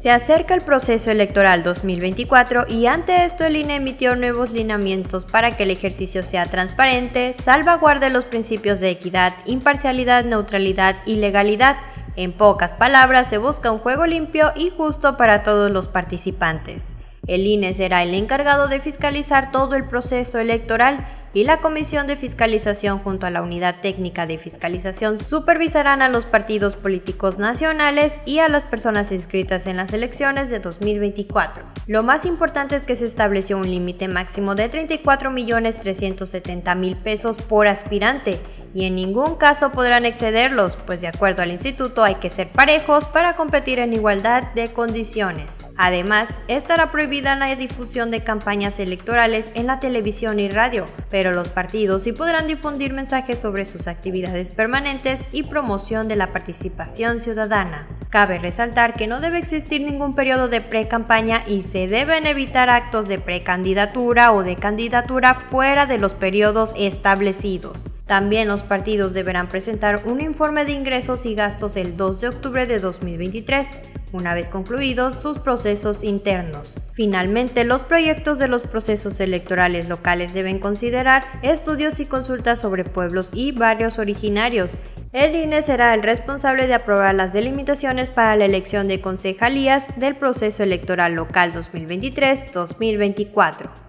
Se acerca el proceso electoral 2024 y ante esto el INE emitió nuevos lineamientos para que el ejercicio sea transparente, salvaguarde los principios de equidad, imparcialidad, neutralidad y legalidad. En pocas palabras, se busca un juego limpio y justo para todos los participantes. El INE será el encargado de fiscalizar todo el proceso electoral y la Comisión de Fiscalización junto a la Unidad Técnica de Fiscalización supervisarán a los partidos políticos nacionales y a las personas inscritas en las elecciones de 2024. Lo más importante es que se estableció un límite máximo de 34.370.000 pesos por aspirante y en ningún caso podrán excederlos, pues de acuerdo al instituto hay que ser parejos para competir en igualdad de condiciones. Además, estará prohibida la difusión de campañas electorales en la televisión y radio, pero los partidos sí podrán difundir mensajes sobre sus actividades permanentes y promoción de la participación ciudadana. Cabe resaltar que no debe existir ningún periodo de pre-campaña y se deben evitar actos de precandidatura o de candidatura fuera de los periodos establecidos. También los partidos deberán presentar un informe de ingresos y gastos el 2 de octubre de 2023, una vez concluidos sus procesos internos. Finalmente, los proyectos de los procesos electorales locales deben considerar estudios y consultas sobre pueblos y barrios originarios. El INE será el responsable de aprobar las delimitaciones para la elección de concejalías del proceso electoral local 2023-2024.